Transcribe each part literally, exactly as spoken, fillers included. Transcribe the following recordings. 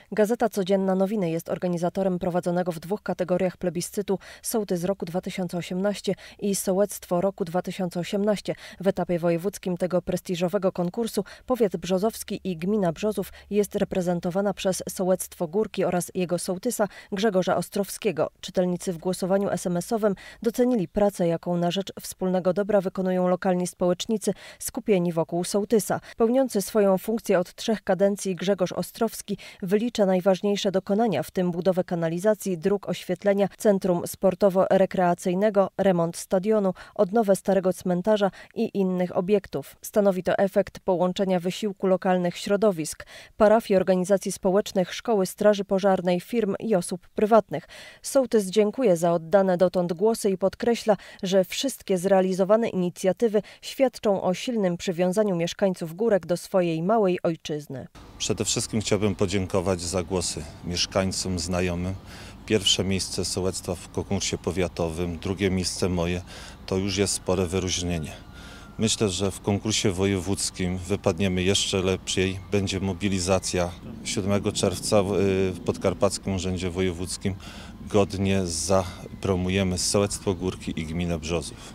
Gazeta Codzienna Nowiny jest organizatorem prowadzonego w dwóch kategoriach plebiscytu Sołtys roku dwa tysiące osiemnaście i Sołectwo roku dwa tysiące osiemnaście. W etapie wojewódzkim tego prestiżowego konkursu powiat brzozowski i gmina Brzozów jest reprezentowana przez Sołectwo Górki oraz jego sołtysa Grzegorza Ostrowskiego. Czytelnicy w głosowaniu es em esowym docenili pracę, jaką na rzecz wspólnego dobra wykonują lokalni społecznicy skupieni wokół sołtysa. Pełniący swoją funkcję od trzech kadencji Grzegorz Ostrowski wylicza najważniejsze dokonania, w tym budowę kanalizacji, dróg, oświetlenia, centrum sportowo-rekreacyjnego, remont stadionu, odnowę starego cmentarza i innych obiektów. Stanowi to efekt połączenia wysiłku lokalnych środowisk, parafii, organizacji społecznych, szkoły, straży pożarnej, firm i osób prywatnych. Sołtys dziękuje za oddane dotąd głosy i podkreśla, że wszystkie zrealizowane inicjatywy świadczą o silnym przywiązaniu mieszkańców Górek do swojej małej ojczyzny. Przede wszystkim chciałbym podziękować za głosy mieszkańcom, znajomym. Pierwsze miejsce sołectwa w konkursie powiatowym, drugie miejsce moje, to już jest spore wyróżnienie. Myślę, że w konkursie wojewódzkim wypadniemy jeszcze lepiej. Będzie mobilizacja siódmego czerwca w Podkarpackim Urzędzie Wojewódzkim. Godnie zapromujemy Sołectwo Górki i gminę Brzozów.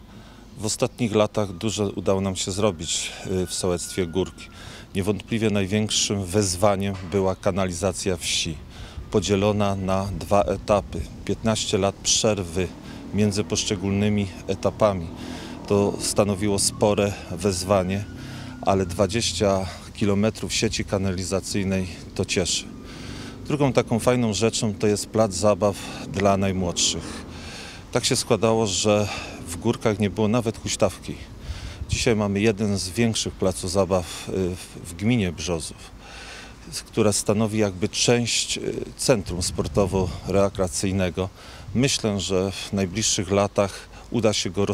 W ostatnich latach dużo udało nam się zrobić w Sołectwie Górki. Niewątpliwie największym wyzwaniem była kanalizacja wsi, podzielona na dwa etapy. piętnaście lat przerwy między poszczególnymi etapami. To stanowiło spore wyzwanie, ale dwadzieścia kilometrów sieci kanalizacyjnej to cieszy. Drugą taką fajną rzeczą to jest plac zabaw dla najmłodszych. Tak się składało, że w Górkach nie było nawet huśtawki. Dzisiaj mamy jeden z większych placów zabaw w gminie Brzozów, która stanowi jakby część centrum sportowo-rekreacyjnego. Myślę, że w najbliższych latach uda się go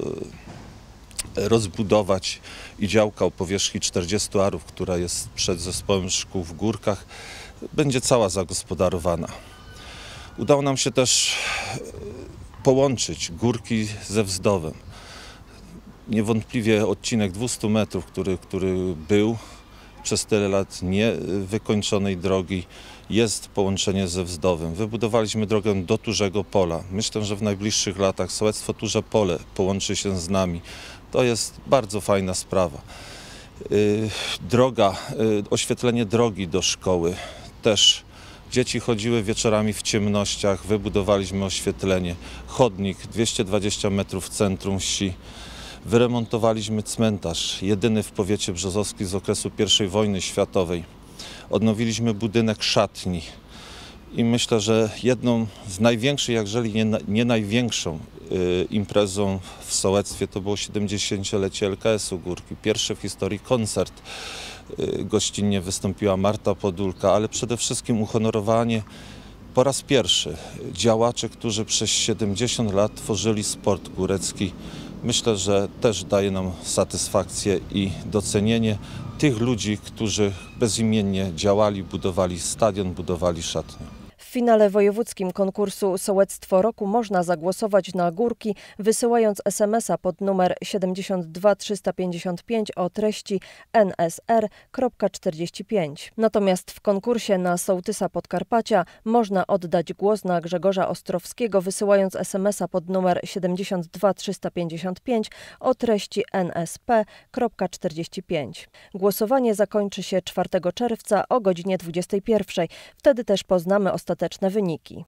rozbudować i działka o powierzchni czterdziestu arów, która jest przed zespołem szkół w Górkach, będzie cała zagospodarowana. Udało nam się też połączyć Górki ze Wzdowem. Niewątpliwie odcinek dwieście metrów, który, który był przez tyle lat niewykończonej drogi, jest połączenie ze Wzdowem. Wybudowaliśmy drogę do Turzego Pola. Myślę, że w najbliższych latach sołectwo Turze Pole połączy się z nami. To jest bardzo fajna sprawa. Droga, oświetlenie drogi do szkoły też. Dzieci chodziły wieczorami w ciemnościach, wybudowaliśmy oświetlenie. Chodnik dwieście dwadzieścia metrów w centrum wsi. Wyremontowaliśmy cmentarz, jedyny w powiecie brzozowskim z okresu pierwszej wojny światowej. Odnowiliśmy budynek szatni i myślę, że jedną z największych, jeżeli nie, nie największą y, imprezą w sołectwie to było siedemdziesięciolecie el ka esu Górki. Pierwszy w historii koncert. Y, gościnnie wystąpiła Marta Podólka, ale przede wszystkim uhonorowanie po raz pierwszy działaczy, którzy przez siedemdziesiąt lat tworzyli sport górecki. Myślę, że też daje nam satysfakcję i docenienie tych ludzi, którzy bezimiennie działali, budowali stadion, budowali szatnię. W finale wojewódzkim konkursu Sołectwo Roku można zagłosować na Górki, wysyłając es em esa pod numer siedemdziesiąt dwa trzysta pięćdziesiąt pięć o treści en es er czterdzieści pięć. Natomiast w konkursie na Sołtysa Podkarpacia można oddać głos na Grzegorza Ostrowskiego, wysyłając es em esa pod numer siedemdziesiąt dwa trzysta pięćdziesiąt pięć o treści en es pe czterdzieści pięć. Głosowanie zakończy się czwartego czerwca o godzinie dwudziestej pierwszej. Wtedy też poznamy ostateczne wyniki.